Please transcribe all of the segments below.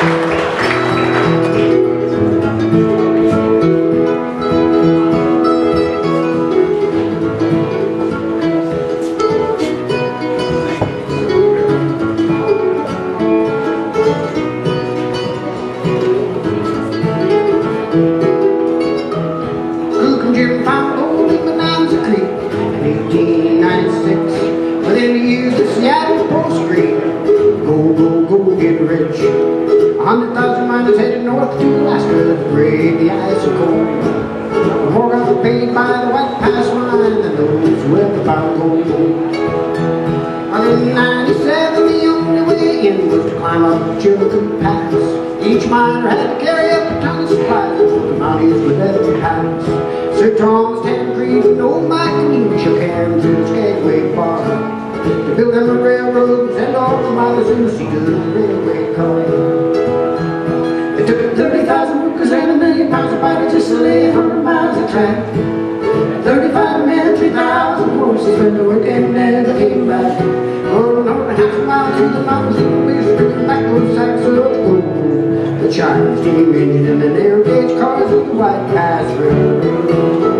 Jim found gold in Bonanza Creek in 1896. Within the years the Seattle Post Street, go, go, go, get rich. 100,000 miners headed north to Alaska to brave the ice and cold. More got paid by the White Pass line than those who ever found gold. In 97, the only way in was to climb up Chillicothe Pass. Each miner had to carry up a ton of supplies for the Mounties would let them pass. Sir Thomas Tancred and old Mike Green shook hands in the Skagway bar to build them the railroads and all the miners in the Cedar Railway car. It took 30,000 workers and 1,000,000 pounds of powder just to lay 100 miles of track. 35 men, 3,000 horses went to work and never came back. Rolling on half a mile through the mountains and we was bringing back those sacks of gold. The Chinese steam engine and the narrow gauge cars with the White Pass Railroad.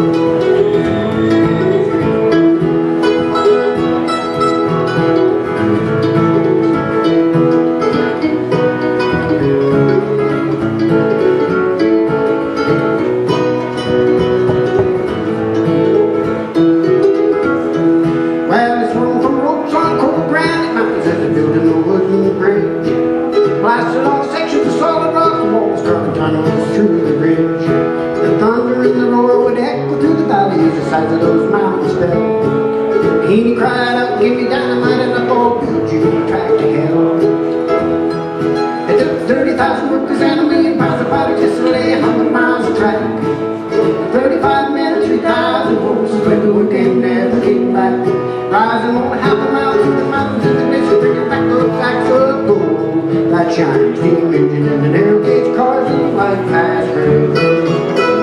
Blasted off sections of solid rock walls, carving tunnels through the ridge. The thunder and the roar would echo through the valleys, the sides of those mountains fell. He cried out, "Give me dynamite and I'll build you a track to hell." It took 30,000 workers and 1,000,000 pounds of powder just to lay 100 miles of track. 35 men and 3,000 horses went to work and never came back. Rising on half a mile through the mountains in the midst, bringing back those sacks of gold. That shiny steam engine and the narrow gauge cars and the White Pass Railroad.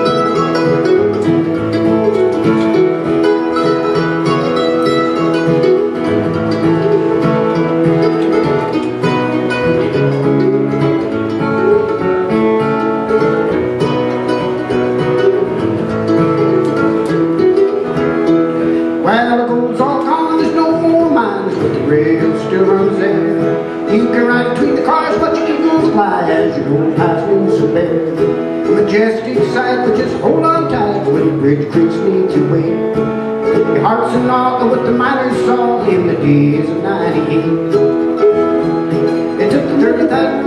Well, the gold's all gone, there's no more mines, but the rail still runs there. You can ride between the cars, but you can go fly as you go past New Bear. A majestic sight, but just hold on tight when the bridge creaks beneath your weight. Your heart's in awe of what the miners saw in the days of '98. It took 30,000